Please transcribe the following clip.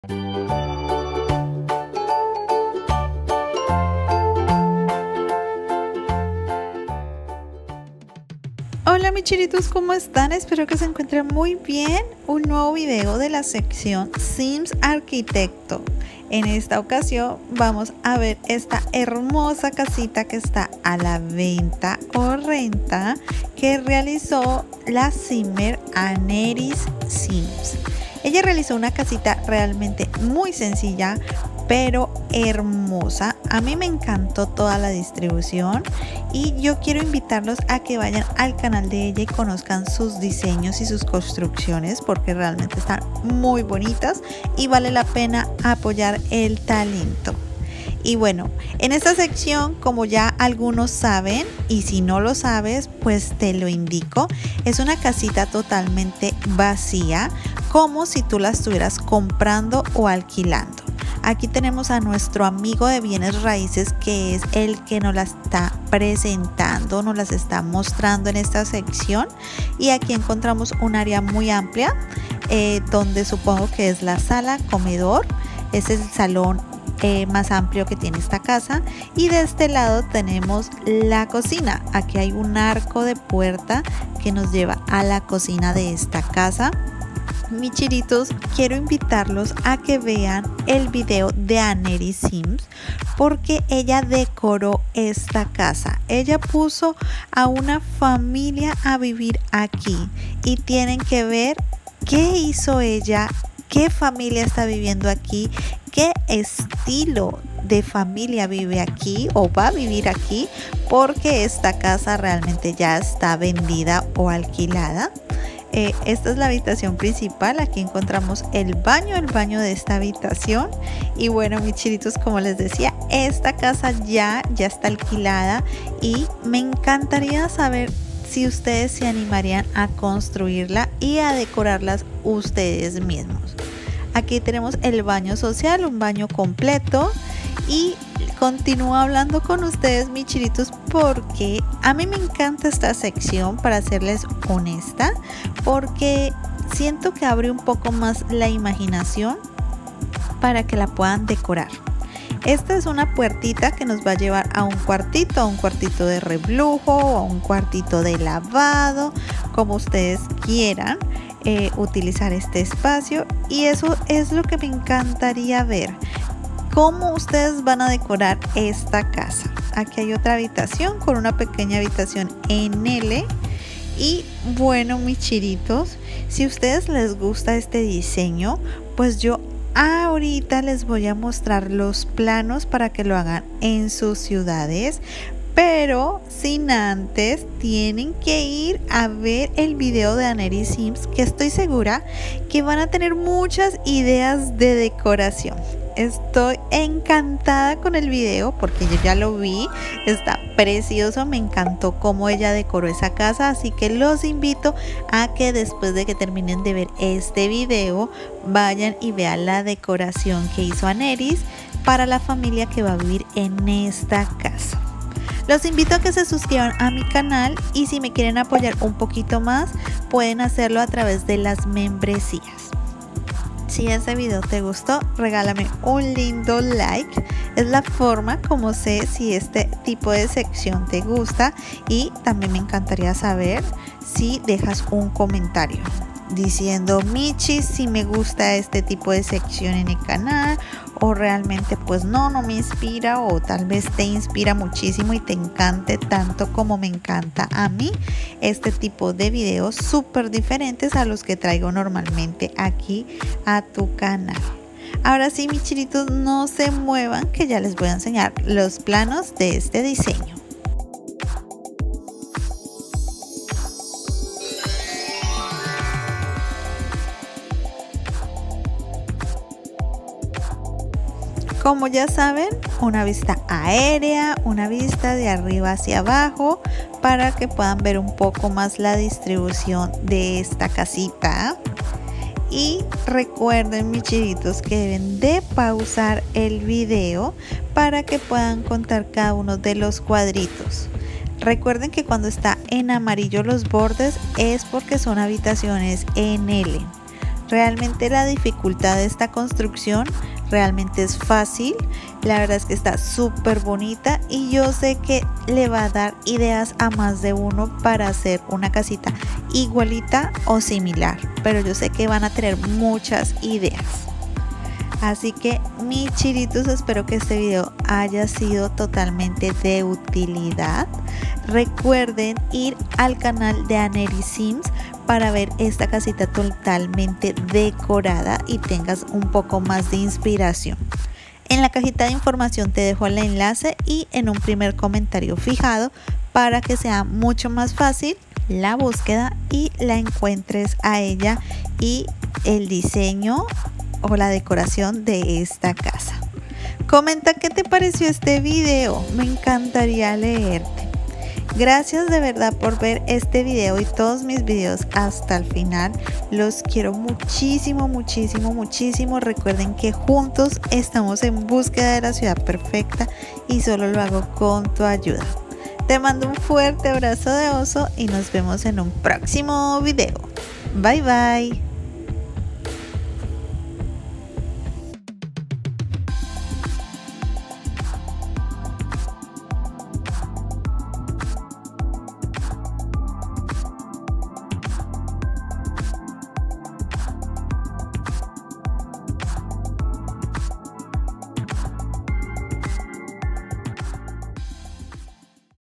Hola mis chiritos, ¿cómo están? Espero que se encuentren muy bien. Un nuevo video de la sección Sims Arquitecto. En esta ocasión vamos a ver esta hermosa casita que está a la venta o renta que realizó la simmer Aneris Sims. Ella realizó una casita realmente muy sencilla pero hermosa. A mí me encantó toda la distribución y yo quiero invitarlos a que vayan al canal de ella y conozcan sus diseños y sus construcciones porque realmente están muy bonitas y vale la pena apoyar el talento. Y bueno, en esta sección, como ya algunos saben, y si no lo sabes, pues te lo indico, es una casita totalmente vacía, como si tú la estuvieras comprando o alquilando. Aquí tenemos a nuestro amigo de bienes raíces que es el que nos la está presentando, nos las está mostrando en esta sección. Y aquí encontramos un área muy amplia donde supongo que es la sala, comedor, es el salón más amplio que tiene esta casa. Y de este lado tenemos la cocina. Aquí hay un arco de puerta que nos lleva a la cocina de esta casa. Mis chiritos, quiero invitarlos a que vean el video de Aneris Sims porque ella decoró esta casa. Ella puso a una familia a vivir aquí y tienen que ver qué hizo ella, qué familia está viviendo aquí, qué estilo de familia vive aquí o va a vivir aquí, porque esta casa realmente ya está vendida o alquilada. Esta es la habitación principal. Aquí encontramos el baño de esta habitación. Y bueno, mis chiritos, como les decía, esta casa ya está alquilada y me encantaría saber si ustedes se animarían a construirla y a decorarlas ustedes mismos. Aquí tenemos el baño social, un baño completo, y continúo hablando con ustedes, mis chiritos, porque a mí me encanta esta sección, para serles honesta, porque siento que abre un poco más la imaginación para que la puedan decorar. Esta es una puertita que nos va a llevar a un cuartito de reblujo o a un cuartito de lavado, como ustedes quieran utilizar este espacio. Y eso es lo que me encantaría ver, cómo ustedes van a decorar esta casa. Aquí hay otra habitación con una pequeña habitación en L. Y bueno, mis chiritos, si a ustedes les gusta este diseño, pues yo ahorita les voy a mostrar los planos para que lo hagan en sus ciudades. Pero sin antes tienen que ir a ver el video de Aneris Sims, que estoy segura que van a tener muchas ideas de decoración. Estoy encantada con el video porque yo ya lo vi, está precioso, me encantó cómo ella decoró esa casa, así que los invito a que después de que terminen de ver este video vayan y vean la decoración que hizo Aneris para la familia que va a vivir en esta casa. Los invito a que se suscriban a mi canal y si me quieren apoyar un poquito más pueden hacerlo a través de las membresías. Si este video te gustó, regálame un lindo like. Es la forma como sé si este tipo de sección te gusta, y también me encantaría saber si dejas un comentario diciendo: Michi, si me gusta este tipo de sección en el canal, o realmente pues no me inspira, o tal vez te inspira muchísimo y te encante tanto como me encanta a mí este tipo de videos súper diferentes a los que traigo normalmente aquí a tu canal. Ahora sí, mis chiritos, no se muevan que ya les voy a enseñar los planos de este diseño. Como ya saben, una vista aérea, una vista de arriba hacia abajo, para que puedan ver un poco más la distribución de esta casita. Y recuerden, mis chiritos, que deben de pausar el video para que puedan contar cada uno de los cuadritos. Recuerden que cuando está en amarillo los bordes es porque son habitaciones en L. Realmente la dificultad de esta construcción realmente es fácil. La verdad es que está súper bonita y yo sé que le va a dar ideas a más de uno para hacer una casita igualita o similar, pero yo sé que van a tener muchas ideas. Así que mis chiritos, espero que este video haya sido totalmente de utilidad. Recuerden ir al canal de Aneri Sims para ver esta casita totalmente decorada y tengas un poco más de inspiración. En la cajita de información te dejo el enlace y en un primer comentario fijado para que sea mucho más fácil la búsqueda y la encuentres a ella y el diseño o la decoración de esta casa. Comenta qué te pareció este video, me encantaría leerte. Gracias de verdad por ver este video y todos mis videos hasta el final. Los quiero muchísimo, muchísimo, muchísimo. Recuerden que juntos estamos en búsqueda de la ciudad perfecta y solo lo hago con tu ayuda. Te mando un fuerte abrazo de oso y nos vemos en un próximo video. Bye bye.